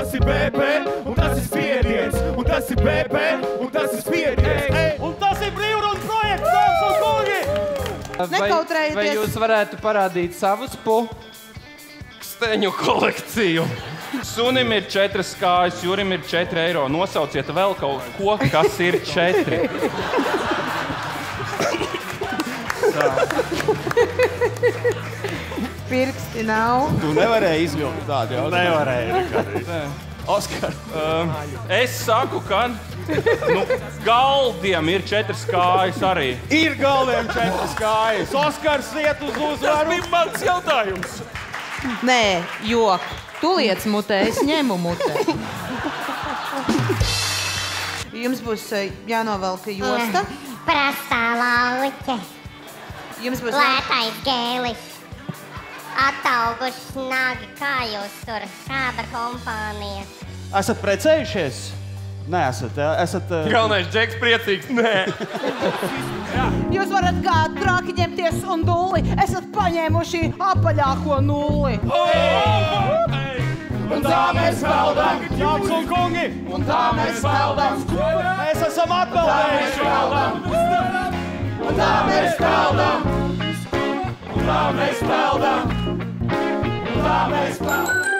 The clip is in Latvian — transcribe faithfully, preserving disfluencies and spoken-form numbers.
tas ir B P, un tas ir spiediens, un tas ir B P, un tas ir spiediens. Un tas ir brīvrunas projekts, dāmas un kungi! Nekautrējieties. Vai jūs varētu parādīt savus puksteņu kolekciju? Sunim ir četras kājas, Jurim ir četri eiro. Nosauciet vēl kaut ko, kas ir četri. Pirksti nav. Tu nevarēji izvilkt tādu jautājumu. Nevarēja. Oskar. Um, es saku, ka nu, galdiem ir četras kājas arī. Ir galdiem četras kājas. Oskars iet uz uzvaru. Tas bija mans jautājums. Nē, jok. Tu liec mutē, es ņemu mutē. Jums būs jānovelka josta. Prastā lauķe. Jums būs Lētais gēlis. Atauguši nagi. Kā jūs tur? Kāda kompānija? Esat precējušies? Nē, esat. esat uh... Galvenais Džeks priecīgs. Nē. Jūs varat kā traki ņemties un nulli. Esat paņēmuši apaļāko nulli. Un tā mēs peldam. Dāmas un kungi! Un tā mēs peldam. Mēs esam atpeldējuši! Un tā mēs peldam. Un tā mēs peldam. Un tā mēs peldam.